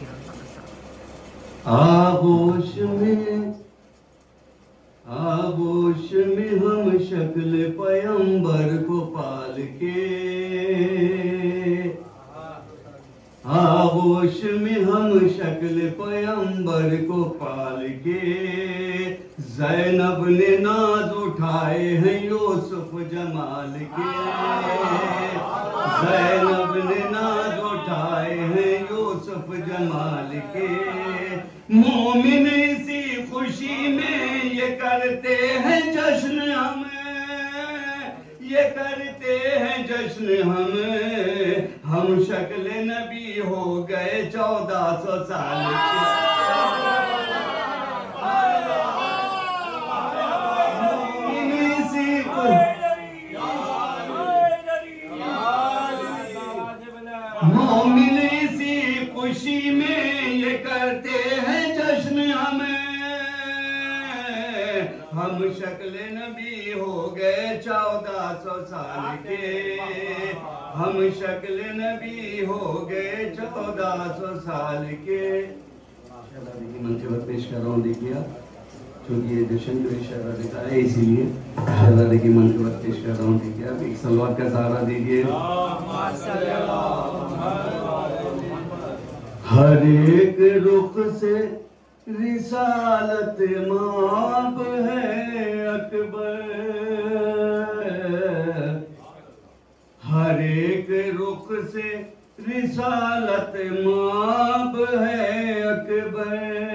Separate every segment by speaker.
Speaker 1: आगोश में हम शक्ल पैगंबर को पाल के, आगोश में हम शक्ल पैगंबर को पाल के, ज़ैनब ने नाज उठाए हैं यूसुफ जमाल के, ज़ैनब ने नाज उठाए हैं यूसुफ जमाल के। मोमिन इसी खुशी में ये करते हैं जश्न, ये करते हैं जश्न हम शक्ल नबी हो गए 1400 साल के। मोमिन इसी खुशी में ये करते हैं जश्न हम शक्ल नबी हो गए 1400 साल के, हम शक्ल नबी हो गए 1400 साल के। मंसूबत पेश कर रहा हूँ, देखिए क्योंकि ये जश्न जो शहजादे का है इसीलिए शहजादे की मंसूबत पेश कर रहा हूँ। देखिए आप एक सलवात का सहारा दीजिए। हर एक रुख से रिसालत माप है अकबर, हर एक रुख से रिसालत माप है अकबर,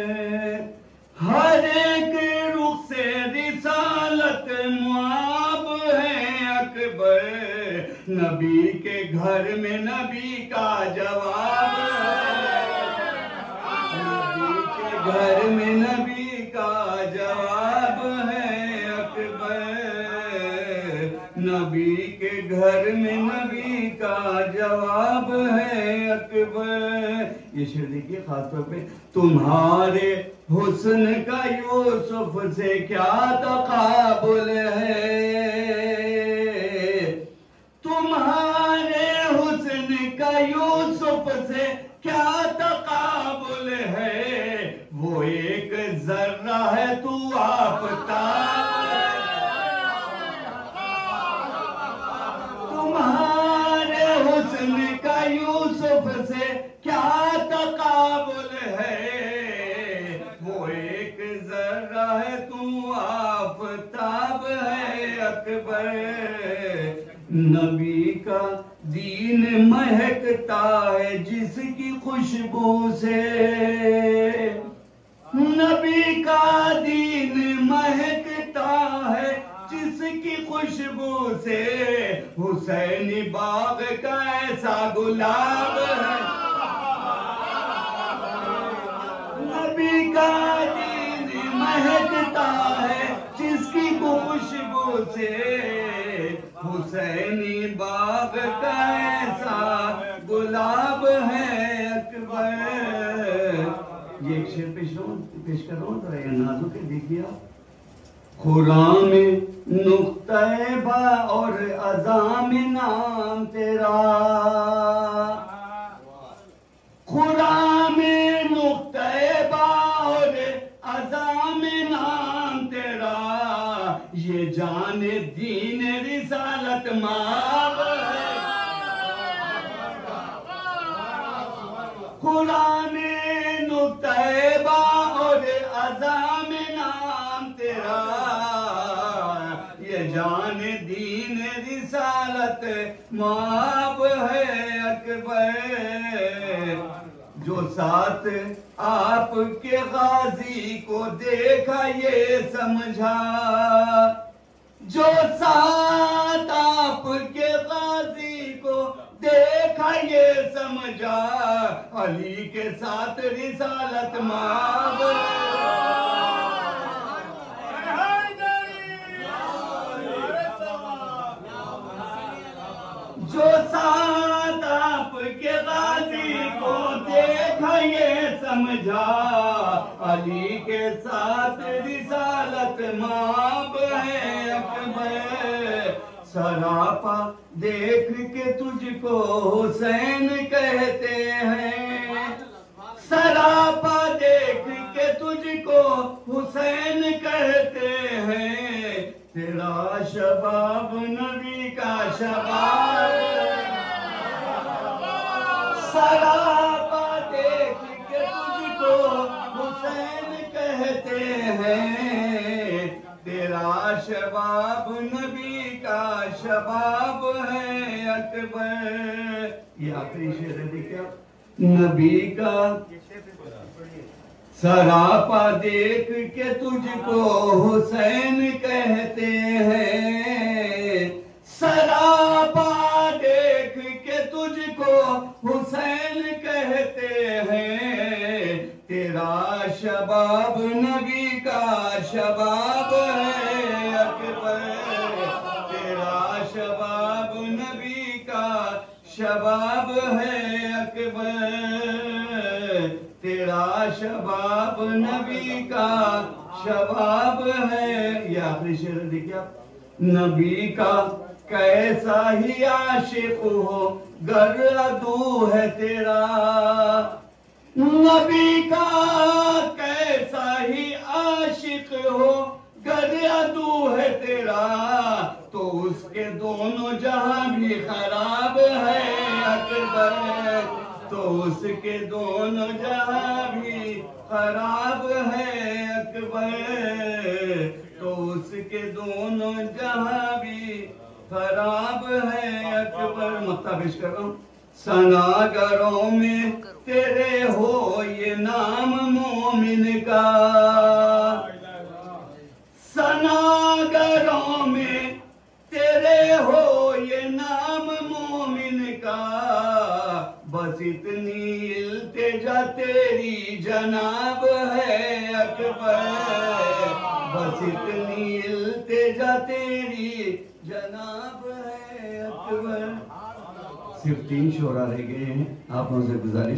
Speaker 1: हर एक रुख से रिसालत माप है अकबर, नबी के घर में नबी का जवाब है, घर में नबी का जवाब है अकबर, नबी के घर में नबी का जवाब है अकबर। ये शेर देखिए खासतौर पे, तुम्हारे हुस्न का यूसुफ से क्या तकाबुल है, तुम्हारे हुस्न का यूसुफ से क्या तकाबुल है, वो एक जर्रा है तू आफताब, तुम्हारे हुस्न का यूसुफ से क्या तकाबुल है, वो एक जर्रा है तू आफताब है अकबर, नबी का दीन महकता है जिसकी खुशबू से, नबी का दीन महकता है जिसकी खुशबू से, हुसैनी बाग का ऐसा गुलाब है, नबी का दीन महकता है जिसकी खुशबू से, हुसैनी बाग का ऐसा गुलाब है अकबर। ये एक शेर पेश कर रहा हूँ, जरा ये नाजुक है, देखिए आप। खुराम में नुक्ते बा और अज़ाम नाम तेरा, खुराम में नुक्ते बा और अज़ाम नाम तेरा, ये जाने दीन रिसालत माब है, कुरान नुक्ते-बा और अज़ाम नाम तेरा, ये जाने दीन रिसालत माब है अकबर, जो साथ आपके गाजी को देखा ये समझा, जो साथ आपके गाजी को देखा ये समझा, अली के साथ रिसालत माब, जो साथ आपके गाजी को देखा ये समझा, अली के साथ रिसालत माब है अकबर, सरापा देख के तुझको हुसैन कहते हैं, शबाब सरापा देख के तुझको हुसैन कहते हैं, तेरा शबाब नबी का शबाब है अकबर। ये आखिरी शेर है, देखिए नबी का सरापा देख के तुझको हुसैन कहते हैं, सरापा देख के तुझको हुसैन कहते हैं, तेरा शबाब नबी का शबाब है अकबर, तेरा शबाब नबी का शबाब है अकबर, तेरा शबाब नबी का शबाब है। ये आखिरी शेर देखिए आप, नबी का कैसा ही आशिक हो गर अदू है तेरा, नबी का कैसा ही आशिक हो गर अदू है तेरा, तो उसके दोनों जहां भी खराब है अकबर, तो उसके दोनों जहां भी खराब है अकबर, तो उसके दोनों जहां भी खराब है अकबर। मत्ता पेश कर रहा हूं, सनागरों में तेरे हो ये नाम मोमिन का, सनागरों में तेरे हो ये नाम मोमिन का, बस इतनी इल्तिजा तेरी जनाब है अकबर, बस इतनी इल्तिजा तेरी जनाब है अकबर। सिर्फ 3 शोरा रह गए हैं, आप उनसे गुजारिश